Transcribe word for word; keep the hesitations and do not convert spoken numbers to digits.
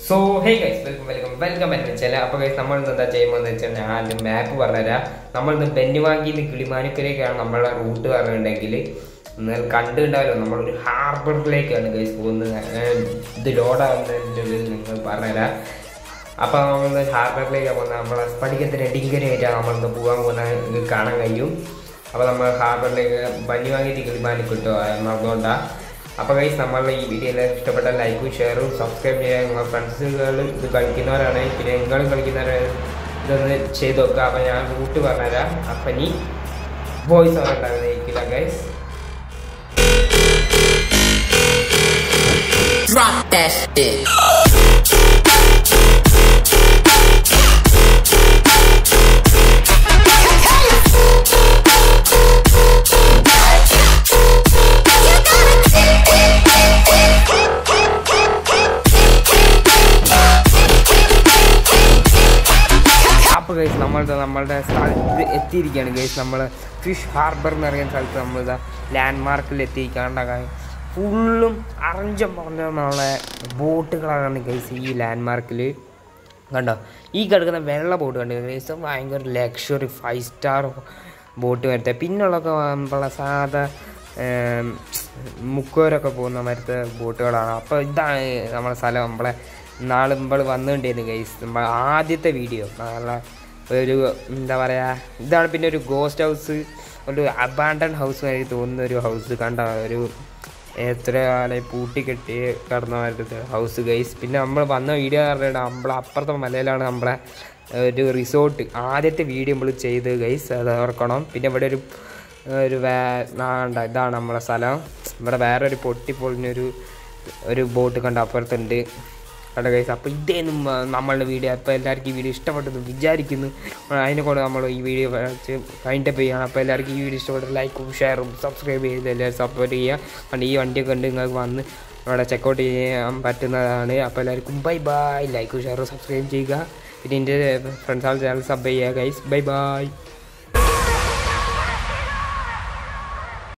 So hey guys welcome welcome welcome എന്ന് വെച്ചാൽ അപ്പോൾ ഗൈസ് നമ്മൾ ഇന്ന് എന്താ ചെയ്യുമ്പോൾ വെച്ചാൽ ഞാൻ മാപ്പ് പറഞ്ഞുതരാം. നമ്മളിന്ന് ബെന്നുവാങ്കിന്ന് കിളിമാനുക്കരേക്കാണ് നമ്മളുടെ റൂട്ട് പറഞ്ഞിട്ടുണ്ടെങ്കിൽ നിങ്ങൾ കണ്ടുണ്ടാവല്ലോ നമ്മളൊരു ഹാർബറിലേക്കാണ് ഗൈസ് പോകുന്നത്. ഇത് ലോഡാകുന്നതിൻ്റെ നിങ്ങൾ പറഞ്ഞുതരാം. അപ്പോൾ നമ്മൾ ഹാർബറിലേക്കാണ് പോകുന്നത്. നമ്മളെ പഠിക്കത്തിന് ഡിങ്കനായിട്ടാണ് നമ്മളിന്ന് പോകാൻ പോകുന്നത് കാണാൻ കഴിയും. അപ്പോൾ നമ്മൾ ഹാർബറിലേക്ക് ബെന്നുവാങ്കി കിളിമാനുക്ക് കിട്ടുമോ എന്നതുകൊണ്ടാണ്. അപ്പോൾ ഗൈസ് നമ്മളുടെ ഈ വീഡിയോയിൽ ഇഷ്ടപ്പെട്ട ലൈക്കും ഷെയറും സബ്സ്ക്രൈബ് ചെയ്യാൻ നിങ്ങളുടെ ഫ്രണ്ട്സുകൾ ഇത് കളിക്കുന്നവരാണ്, പിന്നെ നിങ്ങളും കളിക്കുന്നവരാണ്, ഇതൊന്ന് ചെയ്ത് നോക്കുക. അപ്പോൾ ഞാൻ റൂട്ട് പറഞ്ഞുതരാം. അപ്പം ഇനി വോയിസ് ഓവർ ഉണ്ടാകുന്നതായിരിക്കില്ല ഗൈസ്. അപ്പോൾ ഗൈസ് നമ്മളുടെ നമ്മളുടെ സ്ഥലത്ത് എത്തിയിരിക്കുകയാണ് ഗൈസ്. നമ്മൾ ഫിഷ് ഹാർബർ എന്ന് പറയുന്ന സ്ഥലത്ത് നമ്മളിതാ ലാൻഡ് മാർക്കിൽ എത്തിയിരിക്കാണ്ടാകാൻ ഫുള്ളും അറഞ്ചം പറഞ്ഞ നമ്മളെ ബോട്ടുകളാണ് ഗൈസ് ഈ ലാൻഡ് മാർക്കിൽ. കണ്ടോ ഈ കിടക്കുന്ന വെള്ള ബോട്ട് കണ്ടു ഗൈസ്, ഭയങ്കര ലക്ഷറി ഫൈവ് സ്റ്റാർ ബോട്ട് വരത്തെ. പിന്നുള്ളതൊക്കെ നമ്മളെ സാധാ മുക്കോരൊക്കെ പോകുന്ന മരത്തെ ബോട്ടുകളാണ്. അപ്പോൾ ഇതാണ് നമ്മളെ സ്ഥലം. നമ്മളെ നാളെ നമ്മൾ വന്നിട്ടുണ്ടായിരുന്നു ഗൈസ്, നമ്മൾ ആദ്യത്തെ വീഡിയോ. നല്ല ഒരു എന്താ പറയുക, ഇതാണ്. പിന്നെ ഒരു ഗോസ്റ്റ് ഹൗസ്, ഒരു അബാൻഡൻ ഹൗസ് വഴി തോന്നുന്ന ഒരു ഹൗസ് കണ്ട, ഒരു എത്ര കാലം പൂട്ടിക്കെട്ടി കിടന്ന മാതിരത്തെ ഹൗസ് ഗൈസ്. പിന്നെ നമ്മൾ വന്ന വീഡിയോ പറഞ്ഞാൽ നമ്മളെ അപ്പുറത്തെ മലയിലാണ് നമ്മളെ ഒരു റിസോർട്ട് ആദ്യത്തെ വീഡിയോ നമ്മൾ ചെയ്ത് ഗൈസ്, അത് ഓർക്കണം. പിന്നെ ഇവിടെ ഒരു ഒരു വേ നാണ്ട ഇതാണ് നമ്മളെ സ്ഥലം. ഇവിടെ വേറെ ഒരു പൊട്ടിപ്പൊളിഞ്ഞൊരു ഒരു ബോട്ട് കണ്ട അപ്പുറത്തുണ്ട് കണ്ട ഗൈസ്. അപ്പോൾ ഇതേന്നും നമ്മളുടെ വീഡിയോ. അപ്പോൾ എല്ലാവർക്കും ഈ വീഡിയോ ഇഷ്ടപ്പെട്ടെന്ന് വിചാരിക്കുന്നു. അതിനെ കൊണ്ട് നമ്മൾ ഈ വീഡിയോ വെച്ച് വൈൻഡപ്പ് ചെയ്യുകയാണ്. അപ്പോൾ എല്ലാവർക്കും ഈ വീഡിയോ ഇഷ്ടപ്പെട്ട ലൈക്കും ഷെയറും സബ്സ്ക്രൈബ് ചെയ്ത് എല്ലാവരും സപ്പോർട്ട് ചെയ്യുക. കാരണം ഈ വണ്ടിയൊക്കെ ഉണ്ട്, നിങ്ങൾക്ക് വന്ന് അവിടെ ചെക്കൗട്ട് ചെയ്യാൻ പറ്റുന്നതാണ്. അപ്പോൾ എല്ലാവർക്കും ബൈ ബൈ. ലൈക്കും ഷെയറും സബ്സ്ക്രൈബ് ചെയ്യുക. പിന്നെ എൻ്റെ ഫ്രണ്ട്സ് ആൾ ചാനൽ സബ് ചെയ്യുക ഗൈസ്. Bye by.